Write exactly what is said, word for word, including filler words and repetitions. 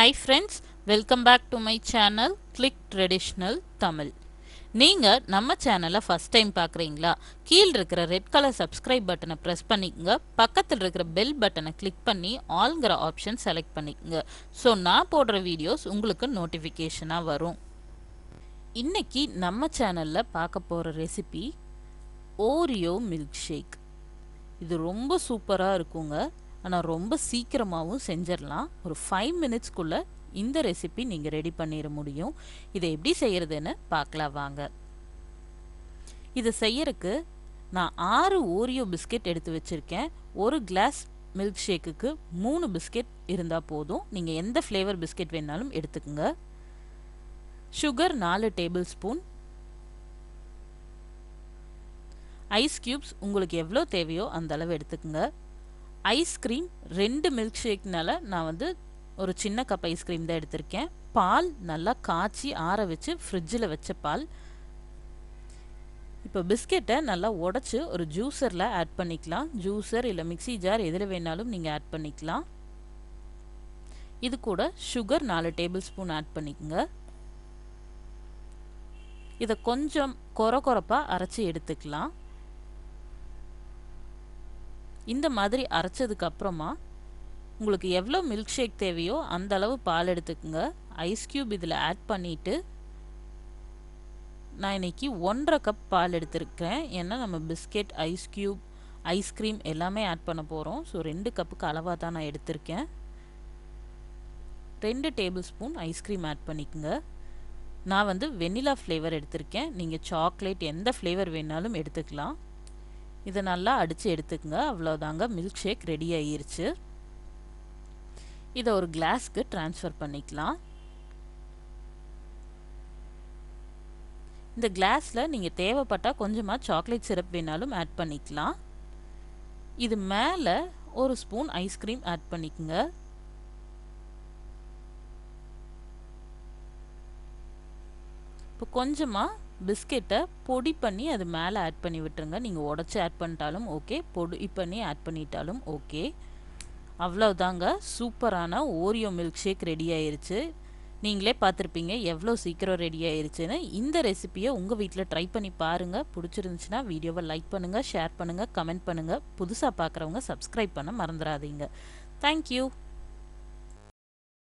Hi friends, welcome back to my channel Click Traditional Tamil. நீங்க நம்ம சேனலை first time பார்க்குறீங்களா? கீழ் இருக்கிற ரெட் கலர் சப்ஸ்கிரைப் பட்டனை ப்ரெஸ் பண்ணிக்கங்க. பக்கத்தில் இருக்கிற பெல் பட்டனை கிளிக் பண்ணி ஆல்ங்கிற ஆப்ஷன் செலக்ட் பண்ணிக்கங்க. ஸோ நான் போடுற வீடியோஸ் உங்களுக்கு நோட்டிஃபிகேஷனாக வரும். இன்னைக்கு நம்ம சேனலில் பார்க்க போகிற ரெசிபி ஓரியோ மில்க் ஷேக். இது ரொம்ப சூப்பராக இருக்குங்க. ஆனால் ரொம்ப சீக்கிரமாகவும் செஞ்சிடலாம். ஒரு ஃபைவ் மினிட்ஸ்க்குள்ளே இந்த ரெசிபி நீங்கள் ரெடி பண்ணிட முடியும். இதை எப்படி செய்கிறதுன்னு பார்க்கலாம் வாங்க. இதை செய்யறதுக்கு நான் ஆறு ஓரியோ பிஸ்கெட் எடுத்து வச்சுருக்கேன். ஒரு கிளாஸ் மில்க் ஷேக்குக்கு மூணு பிஸ்கெட் இருந்தால் போதும். நீங்கள் எந்த ஃப்ளேவர் பிஸ்கெட் வேணாலும் எடுத்துக்கோங்க. சுகர் நாலு டேபிள் ஸ்பூன், ஐஸ் கியூப்ஸ் உங்களுக்கு எவ்வளோ தேவையோ அந்த அளவு எடுத்துக்கோங்க. ஐஸ்கிரீம் ரெண்டு மில்க் ஷேக்னால நான் வந்து ஒரு சின்ன கப் ஐஸ்கிரீம் தான் எடுத்திருக்கேன். பால் நல்லா காய்ச்சி ஆற வச்சு ஃப்ரிட்ஜில் வச்ச பால். இப்போ பிஸ்கெட்டை நல்லா உடச்சி ஒரு ஜூஸரில் ஆட் பண்ணிக்கலாம். ஜூஸர் இல்லை மிக்சி ஜார் எதில் வேணாலும் நீங்கள் ஆட் பண்ணிக்கலாம். இது கூட சுகர் நாலு டேபிள் ஸ்பூன் ஆட் பண்ணிக்கோங்க. இதை கொஞ்சம் கொர கொரப்பாக அரைச்சி எடுத்துக்கலாம். இந்த மாதிரி அரைச்சதுக்கு அப்புறமா உங்களுக்கு எவ்வளோ மில்க் ஷேக் தேவையோ அந்த அளவு பால் எடுத்துக்கோங்க. ஐஸ் கியூப் இதில் ஆட் பண்ணிவிட்டு நான் இன்னைக்கு ஒன்றரை கப் பால் எடுத்துருக்கேன். ஏன்னா நம்ம பிஸ்கெட், ஐஸ் கியூப், ஐஸ்கிரீம் எல்லாமே ஆட் பண்ண போகிறோம். ஸோ ரெண்டு கப்புக்கு அளவாக தான் நான் எடுத்திருக்கேன். ரெண்டு டேபிள் ஸ்பூன் ஐஸ்கிரீம் ஆட் பண்ணிக்கோங்க. நான் வந்து வெண்ணிலா ஃப்ளேவர் எடுத்திருக்கேன். நீங்கள் சாக்லேட் எந்த ஃப்ளேவர் வேணாலும் எடுத்துக்கலாம். இதை நல்லா அடித்து எடுத்துக்கங்க. அவ்வளோதாங்க, மில்க் ஷேக் ரெடி ஆகிருச்சு. இதை ஒரு கிளாஸ்க்கு ட்ரான்ஸ்ஃபர் பண்ணிக்கலாம். இந்த கிளாஸில் நீங்கள் தேவைப்பட்டால் கொஞ்சமாக சாக்லேட் சிரப் வேணாலும் ஆட் பண்ணிக்கலாம். இது மேலே ஒரு ஸ்பூன் ஐஸ்கிரீம் ஆட் பண்ணிக்கோங்க. இப்போ கொஞ்சமாக பிஸ்கெட்டை பொடி பண்ணி அது மேலே ஆட் பண்ணி விட்டுருங்க. நீங்கள் உடச்சி ஆட் பண்ணிட்டாலும் ஓகே, பொடி பண்ணி ஆட் பண்ணிட்டாலும் ஓகே. அவ்வளோதாங்க, சூப்பரான ஓரியோ மில்க் ஷேக் ரெடி ஆயிருச்சு. நீங்களே பார்த்துருப்பீங்க எவ்வளோ சீக்கிரம் ரெடி ஆயிருச்சுன்னு. இந்த ரெசிபியை உங்கள் வீட்டில் ட்ரை பண்ணி பாருங்கள். பிடிச்சிருந்துச்சுன்னா வீடியோவை லைக் பண்ணுங்கள், ஷேர் பண்ணுங்கள், கமெண்ட் பண்ணுங்கள். புதுசாக பார்க்குறவங்க சப்ஸ்கிரைப் பண்ண மறந்துடாதீங்க. தேங்க்யூ.